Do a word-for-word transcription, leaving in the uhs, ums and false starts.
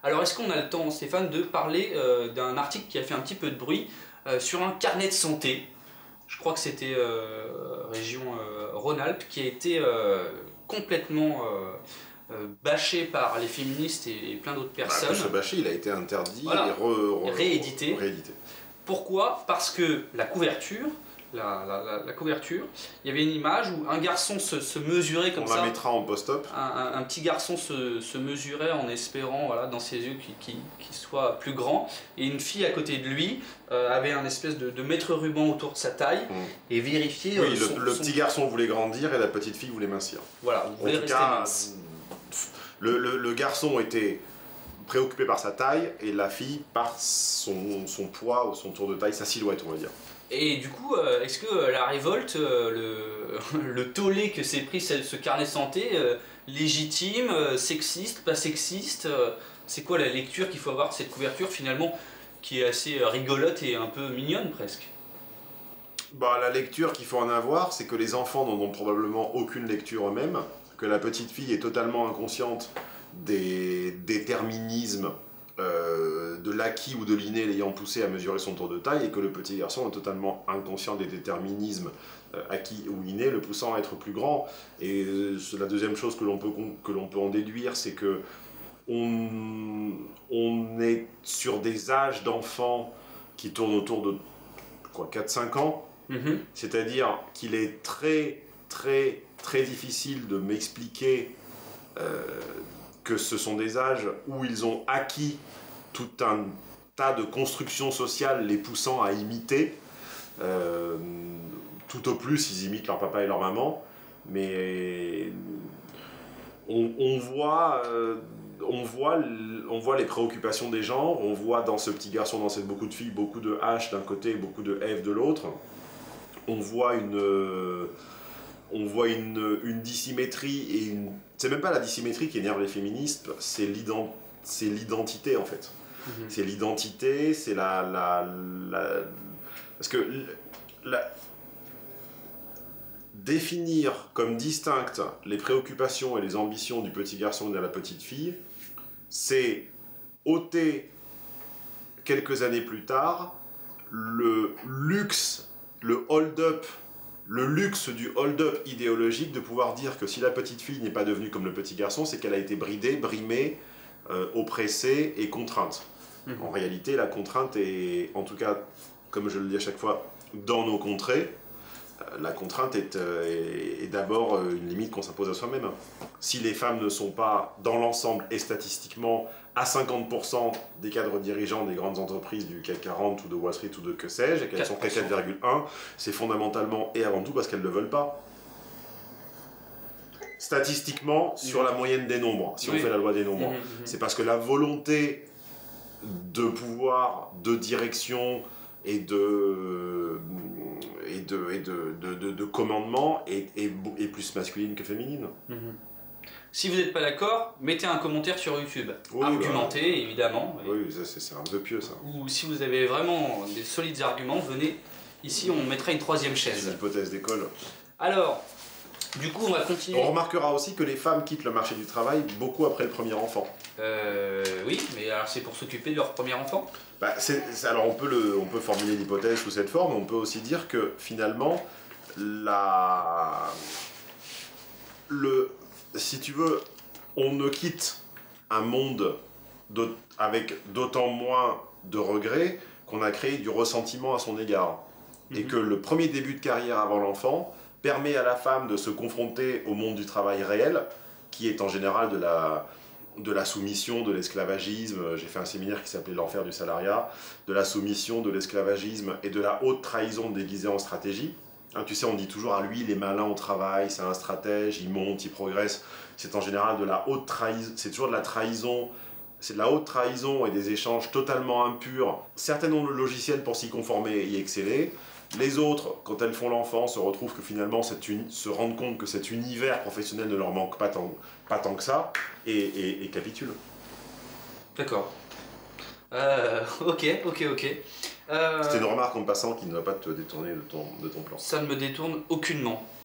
Alors est-ce qu'on a le temps, Stéphane, de parler euh, d'un article qui a fait un petit peu de bruit euh, sur un carnet de santé? Je crois que c'était euh, région euh, Rhône-Alpes qui a été euh, complètement euh, euh, bâché par les féministes et, et plein d'autres personnes. Bah, ce bâché, il a été interdit Voilà. et re, re, réédité. réédité. Pourquoi? Parce que la couverture, la, la, la, la couverture, il y avait une image où un garçon se, se mesurait comme On ça. la mettra en post-op. Un, un, un petit garçon se, se mesurait en espérant, voilà, dans ses yeux qu'il qu'il, qu'il soit plus grand, et une fille à côté de lui euh, avait un espèce de, de mètre ruban autour de sa taille mmh. et vérifiait. Oui, euh, le, son, le son... petit garçon voulait grandir et la petite fille voulait mincir. Voilà, vous voulez rester cas, mince. Le, le, le garçon était préoccupé par sa taille et la fille par son, son poids ou son tour de taille, sa silhouette, on va dire. Et du coup, euh, est-ce que euh, la révolte, euh, le, le tollé que s'est pris ce, ce carnet santé, euh, légitime, euh, sexiste, pas sexiste, euh, c'est quoi la lecture qu'il faut avoir de cette couverture finalement, qui est assez euh, rigolote et un peu mignonne presque? Bah, la lecture qu'il faut en avoir, c'est que les enfants n'en ont probablement aucune lecture eux-mêmes, que la petite fille est totalement inconsciente des déterminismes euh, de l'acquis ou de l'inné l'ayant poussé à mesurer son tour de taille, et que le petit garçon est totalement inconscient des déterminismes euh, acquis ou innés le poussant à être plus grand. Et euh, la deuxième chose que l'on peut, que l'on peut en déduire, c'est que on, on est sur des âges d'enfants qui tournent autour de quoi, quatre cinq ans. Mmh. C'est-à-dire qu'il est très très très difficile de m'expliquer euh, que ce sont des âges où ils ont acquis tout un tas de constructions sociales les poussant à imiter. Euh, tout au plus, ils imitent leur papa et leur maman, mais on, on voit... Euh, On voit, on voit les préoccupations des gens, on voit dans ce petit garçon, dans cette beaucoup de filles, beaucoup de H d'un côté, beaucoup de F de l'autre. On voit une, on voit une, une dissymétrie et une... C'est même pas la dissymétrie qui énerve les féministes, c'est l'identité en fait. Mmh. C'est l'identité, c'est la, la, la... Parce que la... définir comme distinctes les préoccupations et les ambitions du petit garçon et de la petite fille, c'est ôter, quelques années plus tard, le luxe, le hold-up, le luxe du hold-up idéologique de pouvoir dire que si la petite fille n'est pas devenue comme le petit garçon, c'est qu'elle a été bridée, brimée, euh, oppressée et contrainte. Mmh. En réalité, la contrainte est, en tout cas, comme je le dis à chaque fois, dans nos contrées, la contrainte est, est, est d'abord une limite qu'on s'impose à soi-même. Si les femmes ne sont pas, dans l'ensemble et statistiquement, à cinquante pour cent des cadres dirigeants des grandes entreprises du C A C quarante ou de Wall Street ou de que sais-je, et qu'elles sont qu'à quatre virgule un, c'est fondamentalement et avant tout parce qu'elles ne le veulent pas. Statistiquement, sur oui. la moyenne des nombres, si oui. on fait la loi des nombres, mmh, mmh. c'est parce que la volonté de pouvoir, de direction et de... et de, et de, de, de, de commandement est, est, est plus masculine que féminine. Mmh. Si vous n'êtes pas d'accord, mettez un commentaire sur YouTube. Oui, argumentez, bah, évidemment. Oui, c'est un peu pieux ça. Ou si vous avez vraiment des solides arguments, venez ici, on mettra une troisième chaise. C'est une hypothèse d'école. Alors, du coup, on va continuer. On remarquera aussi que les femmes quittent le marché du travail beaucoup après le premier enfant. Euh, oui, mais alors c'est pour s'occuper de leur premier enfant? Bah, c'est, alors on peut, le, on peut formuler l'hypothèse sous cette forme, on peut aussi dire que finalement, la, le, si tu veux, on ne quitte un monde avec d'autant moins de regrets qu'on a créé du ressentiment à son égard. Mm-hmm. Et que le premier début de carrière avant l'enfant permet à la femme de se confronter au monde du travail réel, qui est en général de la... de la soumission, de l'esclavagisme, j'ai fait un séminaire qui s'appelait l'enfer du salariat, de la soumission, de l'esclavagisme et de la haute trahison déguisée en stratégie. Hein, tu sais, on dit toujours à lui, il est malin au travail, c'est un stratège, il monte, il progresse. C'est en général de la haute trahison, c'est toujours de la trahison, c'est de la haute trahison et des échanges totalement impurs. Certains ont le logiciel pour s'y conformer et y exceller. Les autres, quand elles font l'enfant, se retrouvent que finalement se rendent compte que cet univers professionnel ne leur manque pas tant, pas tant que ça, et, et, et capitulent. D'accord. Euh, ok, ok, ok. Euh... C'était une remarque en passant qui ne va pas te détourner de ton, de ton plan. Ça ne me détourne aucunement.